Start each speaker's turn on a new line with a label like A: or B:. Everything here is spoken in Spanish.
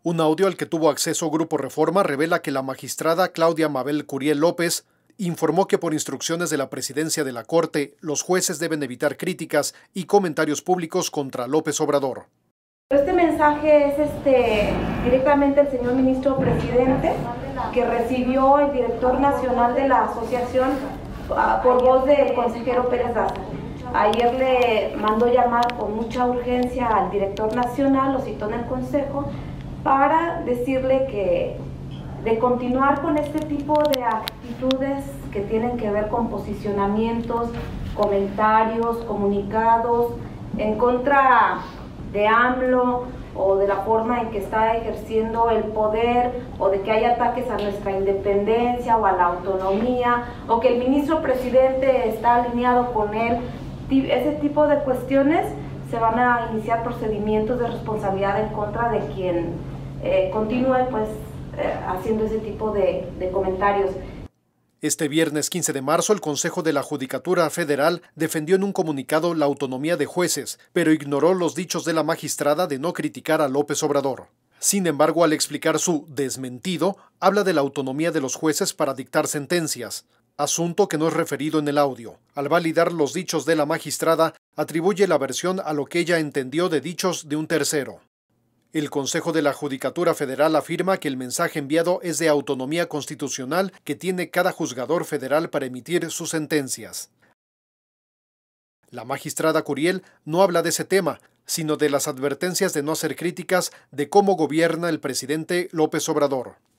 A: Un audio al que tuvo acceso Grupo Reforma revela que la magistrada Claudia Mabel Curiel López informó que por instrucciones de la presidencia de la Corte, los jueces deben evitar críticas y comentarios públicos contra López Obrador.
B: Este mensaje es directamente el señor ministro presidente, que recibió el director nacional de la asociación por voz del consejero Pérez Daza. Ayer le mandó llamar con mucha urgencia al director nacional, lo citó en el consejo, para decirle que de continuar con este tipo de actitudes que tienen que ver con posicionamientos, comentarios, comunicados en contra de AMLO o de la forma en que está ejerciendo el poder, o de que hay ataques a nuestra independencia o a la autonomía, o que el ministro presidente está alineado con él. Ese tipo de cuestiones, se van a iniciar procedimientos de responsabilidad en contra de quien continúe haciendo ese tipo de comentarios.
A: Este viernes 15 de marzo, el Consejo de la Judicatura Federal defendió en un comunicado la autonomía de jueces, pero ignoró los dichos de la magistrada de no criticar a López Obrador. Sin embargo, al explicar su desmentido, habla de la autonomía de los jueces para dictar sentencias, asunto que no es referido en el audio. Al validar los dichos de la magistrada, atribuye la versión a lo que ella entendió de dichos de un tercero. El Consejo de la Judicatura Federal afirma que el mensaje enviado es de autonomía constitucional que tiene cada juzgador federal para emitir sus sentencias. La magistrada Curiel no habla de ese tema, sino de las advertencias de no hacer críticas de cómo gobierna el presidente López Obrador.